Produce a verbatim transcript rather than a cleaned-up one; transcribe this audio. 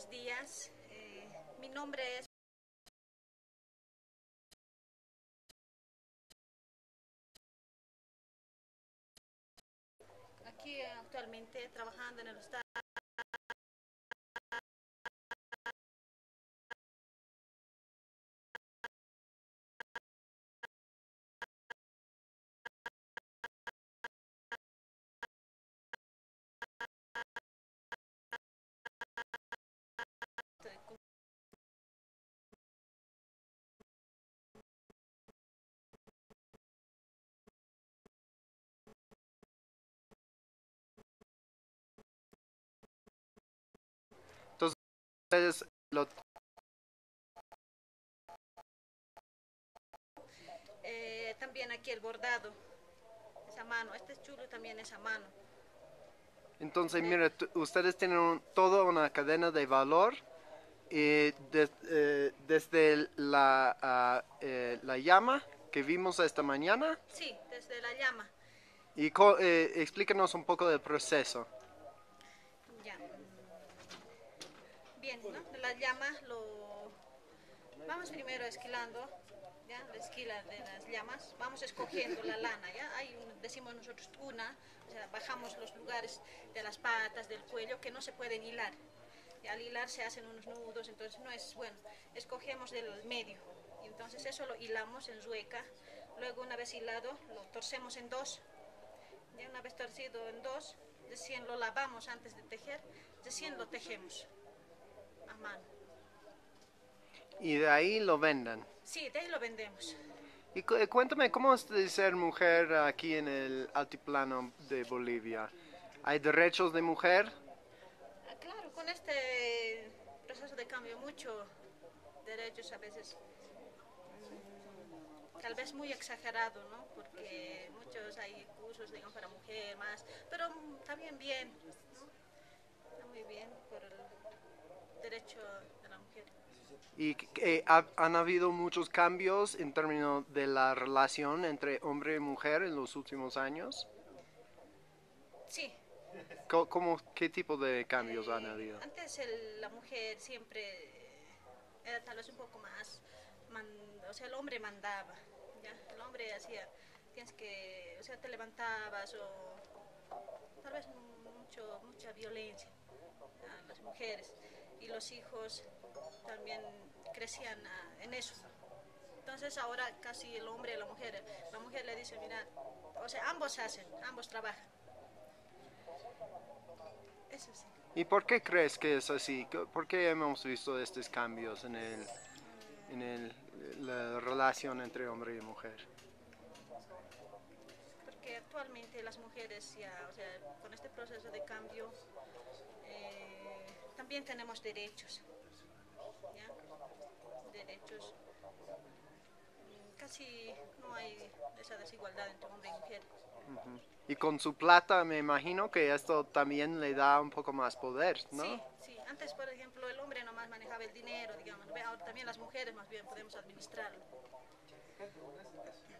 buenos días. Eh, mi nombre es... Aquí actualmente trabajando en el Estado. Entonces, ustedes lo... Eh, también aquí el bordado, esa mano. Este es chulo también esa mano. Entonces, De- mire, t- ustedes tienen un- toda una cadena de valor y de- eh, desde la, ah, eh, la llama que vimos esta mañana sí, desde la llama. y co- eh, explícanos un poco del proceso. Ya. Bien, ¿no? De la llama lo vamos primero esquilando, ¿ya? La esquila de las llamas. Vamos escogiendo la lana, ¿ya? Hay un- decimos nosotros una, o sea, bajamos los lugares de las patas, del cuello, que no se pueden hilar. Y al hilar se hacen unos nudos, entonces no es bueno. Escogemos del medio. Y entonces eso lo hilamos en rueca. Luego una vez hilado, lo torcemos en dos. Ya una vez torcido en dos, recién lo lavamos antes de tejer, recién lo tejemos a mano. Y de ahí lo venden. Sí, de ahí lo vendemos. Y cu- eh, cuéntame, ¿cómo es de ser mujer aquí en el altiplano de Bolivia? ¿Hay derechos de mujer? Ah, claro, con este proceso de cambio, muchos derechos a veces, mm, tal vez muy exagerado, ¿no? Porque muchos hay cursos, digamos, para mujer más, pero mm, está bien, bien, ¿no? Está muy bien por el derecho de la mujer. ¿Y eh, ha- han habido muchos cambios en términos de la relación entre hombre y mujer en los últimos años? Sí, Co- ¿Cómo, qué tipo de cambios han eh, habido? antes el- la mujer siempre era tal vez un poco más, man- o sea, el hombre mandaba, ¿ya? El hombre hacía, tienes que, o sea, te levantabas o tal vez mucho, mucha violencia a las mujeres y los hijos también crecían a, en eso. Entonces ahora casi el hombre y la mujer, la mujer le dice, mira, o sea, ambos hacen, ambos trabajan. Eso sí. ¿Y por qué crees que es así? ¿Qué- ¿Por qué hemos visto estos cambios en el, en el, la relación entre hombre y mujer? Porque actualmente las mujeres ya, o sea, con este proceso de cambio, eh, también tenemos derechos, ¿ya? Derechos. Casi no hay esa desigualdad entre hombre y mujer. Y con su plata me imagino que esto también le da un poco más poder, ¿no? Sí, sí. Antes, por ejemplo, el hombre nomás manejaba el dinero, digamos. Ahora también las mujeres más bien podemos administrarlo.